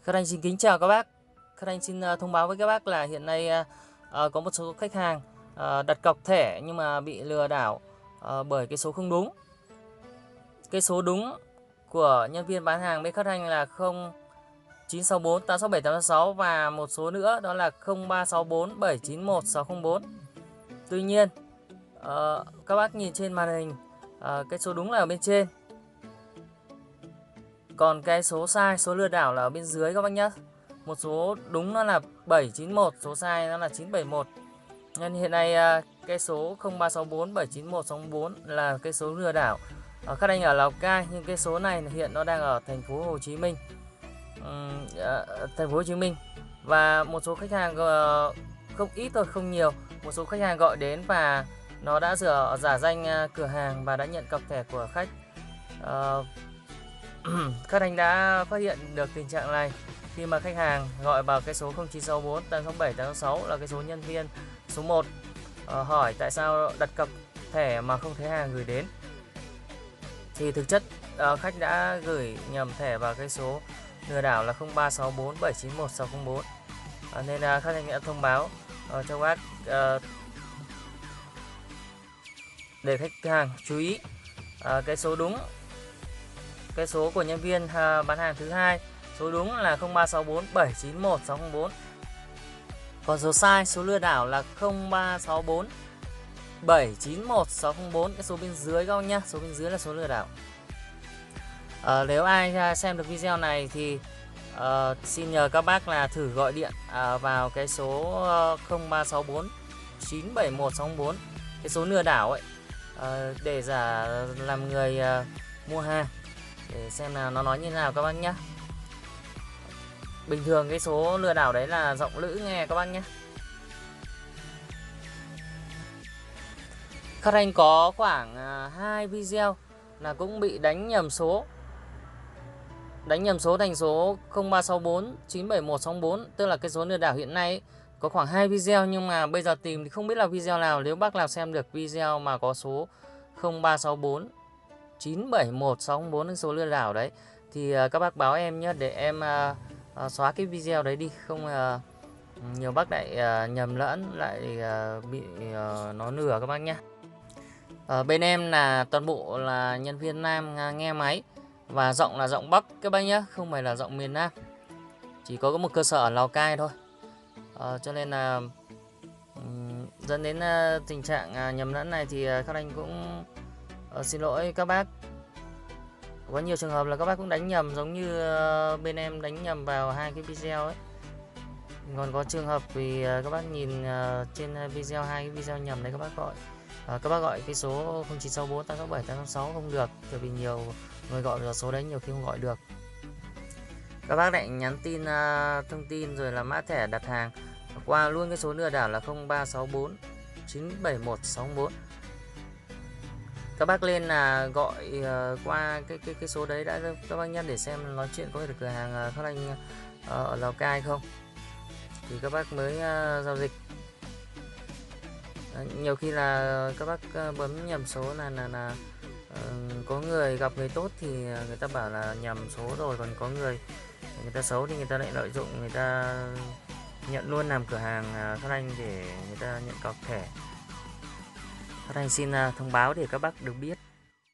Khắc Anh xin kính chào các bác. Khắc Anh xin thông báo với các bác là hiện nay có một số khách hàng đặt cọc thẻ nhưng mà bị lừa đảo bởi cái số không đúng. Cái số đúng của nhân viên bán hàng bên Khắc Anh là 0964 867 866 và một số nữa đó là 0364 791 604. Tuy nhiên các bác nhìn trên màn hình cái số đúng là ở bên trên. Còn cái số sai, số lừa đảo là ở bên dưới các bác nhé. Một số đúng nó là 791, số sai nó là 971. Nên hiện nay cái số 0364 791 604 là cái số lừa đảo. Khắc Anh ở Lào Cai nhưng cái số này hiện nó đang ở thành phố Hồ Chí Minh. Thành phố Hồ Chí Minh. Và một số khách hàng không ít thôi, không nhiều. Một số khách hàng gọi đến và nó đã giả danh cửa hàng và đã nhận cọc thẻ của khách. Khắc Anh đã phát hiện được tình trạng này khi mà khách hàng gọi vào cái số 0964 867 866 là cái số nhân viên số 1 hỏi tại sao đặt cọc thẻ mà không thấy hàng gửi đến. Thì thực chất khách đã gửi nhầm thẻ vào cái số lừa đảo là 0364 791 604. Nên Khắc Anh đã thông báo cho bác để khách hàng chú ý cái số đúng. Cái số của nhân viên bán hàng thứ hai, số đúng là 0364 791 604. Còn số sai, số lừa đảo là 0364 791 604. Cái số bên dưới các bác nhá, số bên dưới là số lừa đảo. Nếu ai xem được video này thì xin nhờ các bác là thử gọi điện vào cái số 0364 971 604, cái số lừa đảo ấy, để giả làm người mua hàng, để xem là nó nói như thế nào các bác nhé. Bình thường cái số lừa đảo đấy là giọng nữ nghe các bác nhé. Khắc Anh có khoảng 2 video là cũng bị đánh nhầm số. Đánh nhầm số thành số 0364 971 604, tức là cái số lừa đảo hiện nay ấy, có khoảng 2 video nhưng mà bây giờ tìm thì không biết là video nào. Nếu bác nào xem được video mà có số 0364 971 604 cái số lừa đảo đấy thì các bác báo em nhé, để em xóa cái video đấy đi, không nhiều bác lại nhầm lẫn, lại bị nó lừa các bác nhé. Bên em là toàn bộ là nhân viên nam nghe máy và giọng là giọng Bắc các bác nhé, không phải là giọng miền Nam. Chỉ có một cơ sở ở Lào Cai thôi. Cho nên là dẫn đến tình trạng nhầm lẫn này thì Khắc Anh cũng xin lỗi các bác. Có nhiều trường hợp là các bác cũng đánh nhầm giống như bên em đánh nhầm vào hai cái video ấy. Còn có trường hợp vì các bác nhìn trên video hai cái video nhầm đấy, các bác gọi các bác gọi cái số 0964 867 866 không được, bởi vì nhiều người gọi vào số đấy nhiều khi không gọi được. Các bác lại nhắn tin thông tin rồi là mã thẻ đặt hàng qua luôn cái số lừa đảo là 0364 971 604. Các bác lên là gọi qua cái số đấy đã các bác nhé, để xem nói chuyện có được cửa hàng Khắc Anh ở Lào Cai không thì các bác mới giao dịch. Nhiều khi là các bác bấm nhầm số là có người gặp người tốt thì người ta bảo là nhầm số rồi, còn có người ta xấu thì người ta lại lợi dụng, người ta nhận luôn làm cửa hàng Khắc Anh để người ta nhận cọc thẻ. Khắc Anh xin thông báo để các bác được biết.